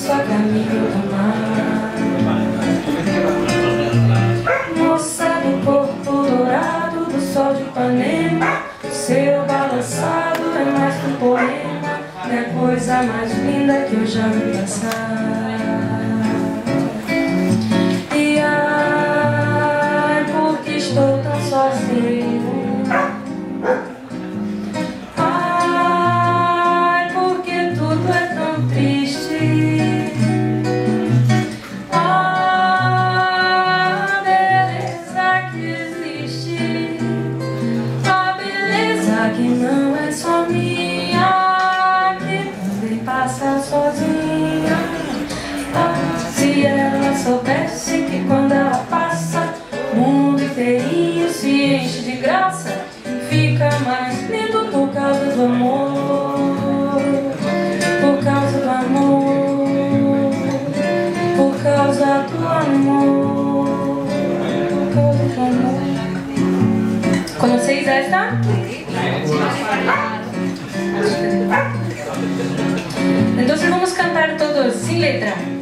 isso a caminho do mar. Moça do corpo dourado do sol de Ipanema, seu balançado é mais que um poema, é a coisa mais linda que eu já vi passar. E ai, porque estou tão sozinho. Ai, porque tudo é tão triste. A beleza que existe, a beleza que não é só minha, que também passa sozinha. Se ela soubesse que quando ela passa, o mundo inteirinho se enche de graça, fica mais lindo por causa do amor, por causa do amor, por causa do amor, por causa do amor. ¿Conocéis a esta? Entonces vamos a cantar todos sin letra.